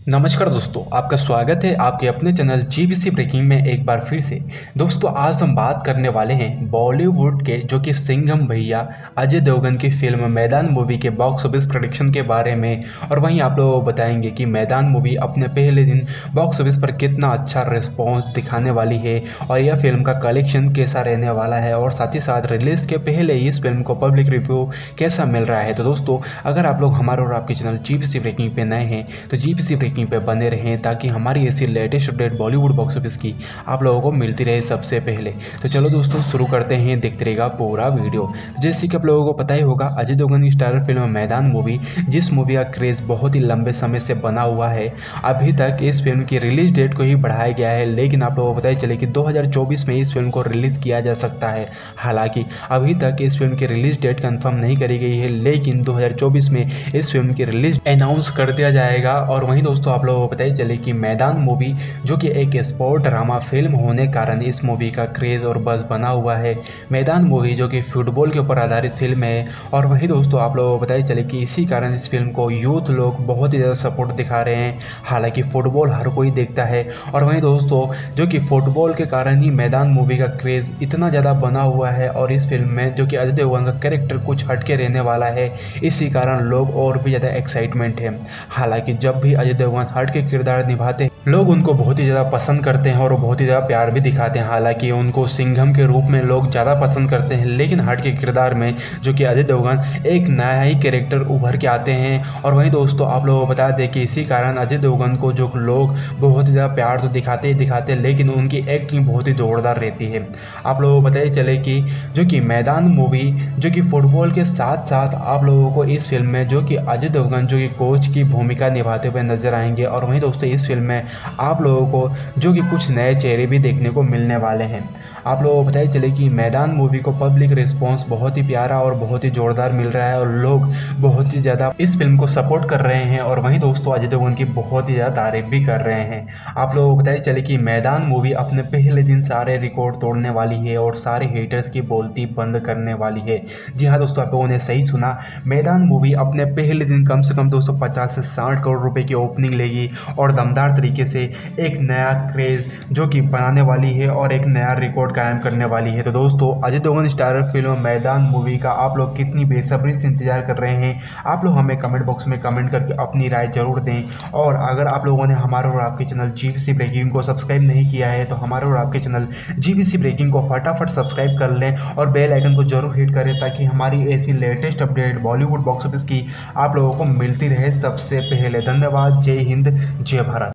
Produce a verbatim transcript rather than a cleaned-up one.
नमस्कार दोस्तों, आपका स्वागत है आपके अपने चैनल जीबीसी ब्रेकिंग में एक बार फिर से। दोस्तों आज हम बात करने वाले हैं बॉलीवुड के जो कि सिंघम भैया अजय देवगन की फिल्म मैदान मूवी के बॉक्स ऑफिस प्रेडिक्शन के बारे में। और वहीं आप लोगों को बताएंगे कि मैदान मूवी अपने पहले दिन बॉक्स ऑफिस पर कितना अच्छा रिस्पॉन्स दिखाने वाली है और यह फिल्म का कलेक्शन कैसा रहने वाला है, और साथ ही साथ रिलीज़ के पहले ही इस फिल्म को पब्लिक रिव्यू कैसा मिल रहा है। तो दोस्तों अगर आप लोग हमारे और आपके चैनल जीबीसी ब्रेकिंग पे नए हैं तो जीबीसी ब्रेकिंग पे बने रहें ताकि हमारी ऐसी latest update Bollywood box office की आप लोगों को मिलती रहे सबसे पहले। तो चलो दोस्तों शुरू करते हैं, देखते रहेगा पूरा वीडियो। तो जैसे कि आप लोगों को पता ही होगा, अजय देवगन की स्टारर फिल्म मैदान मूवी, जिस मूवी का क्रेज़ बहुत ही लंबे समय से बना हुआ है, अभी तक इस फिल्म की रिलीज डेट को ही बढ़ाया गया है, लेकिन आप लोगों को पता ही चले कि दो हज़ार चौबीस में इस फिल्म को रिलीज़ किया जा सकता है। हालांकि अभी तक इस फिल्म की रिलीज डेट कंफर्म नहीं करी गई है, लेकिन दो हज़ार चौबीस में इस फिल्म की रिलीज अनाउंस कर दिया जाएगा। और वहीं दोस्तों आप लोगों को पता ही चले कि मैदान मूवी जो कि एक स्पोर्ट ड्रामा फिल्म होने कारण इस मूवी का क्रेज़ और बज़ बना हुआ है। मैदान मूवी जो कि फुटबॉल के ऊपर आधारित फिल्म है, और वहीं दोस्तों आप लोगों को पता ही चले कि इसी कारण इस फिल्म को यूथ लोग बहुत ही ज़्यादा सपोर्ट दिखा रहे हैं। हालांकि फुटबॉल हर कोई देखता है, और वहीं दोस्तों जो कि फुटबॉल के कारण ही मैदान मूवी का क्रेज़ इतना ज़्यादा बना हुआ है, और इस फिल्म में जो कि अजय देवगन का कैरेक्टर कुछ हटके रहने वाला है, इसी कारण लोग और भी ज़्यादा एक्साइटमेंट है। हालांकि जब भी अजय देवगन हट के किरदार निभाते हैं, लोग उनको बहुत ही ज़्यादा पसंद करते हैं और बहुत ही ज़्यादा प्यार भी दिखाते हैं। हालांकि उनको सिंघम के रूप में लोग ज़्यादा पसंद करते हैं, लेकिन हट के किरदार में जो कि अजय देवगन एक नया ही कैरेक्टर उभर के आते हैं। और वहीं दोस्तों आप लोगों को बता दें कि इसी कारण अजय देवगन को जो लोग बहुत ही ज़्यादा प्यार तो दिखाते ही दिखाते हैं, लेकिन उनकी एक्टिंग बहुत ही जोरदार रहती है। आप लोगों को पता ही चले कि जो कि मैदान मूवी जो कि फुटबॉल के साथ साथ आप लोगों को इस फिल्म में जो कि अजय देवगन जो कि कोच की भूमिका निभाते हुए नजर आएंगे। और वहीं दोस्तों इस फिल्म में आप लोगों को जो कि कुछ नए चेहरे भी देखने को मिलने वाले हैं। आप लोगों को पता ही चले कि मैदान मूवी को पब्लिक रिस्पांस बहुत ही प्यारा और बहुत ही जोरदार मिल रहा है, और लोग बहुत ही ज़्यादा इस फिल्म को सपोर्ट कर रहे हैं। और वहीं दोस्तों अजय देवगन की बहुत ही ज़्यादा तारीफ भी कर रहे हैं। आप लोगों को पता ही चले कि मैदान मूवी अपने पहले दिन सारे रिकॉर्ड तोड़ने वाली है और सारे हेटर्स की बोलती बंद करने वाली है। जी हाँ दोस्तों, आप लोगों ने सही सुना, मैदान मूवी अपने पहले दिन कम से कम दोस्तों पचास से साठ करोड़ रुपए की ओपनिंग लेगी और दमदार तरीके से एक नया क्रेज़ जो कि बनाने वाली है और एक नया रिकॉर्ड कायम करने वाली है। तो दोस्तों Ajay Devgan starrer film Maidaan movie का आप लोग कितनी बेसब्री से इंतजार कर रहे हैं, आप लोग हमें कमेंट बॉक्स में कमेंट करके अपनी राय जरूर दें। और अगर आप लोगों ने हमारे और आपके चैनल जीबीसी ब्रेकिंग को सब्सक्राइब नहीं किया है तो हमारे और आपके चैनल जीबीसी ब्रेकिंग को फटाफट सब्सक्राइब कर लें और बेल आइकन को जरूर हिट करें, ताकि हमारी ऐसी latest update Bollywood box office की आप लोगों को मिलती रहे सबसे पहले। धन्यवाद। जय हिंद, जय भारत।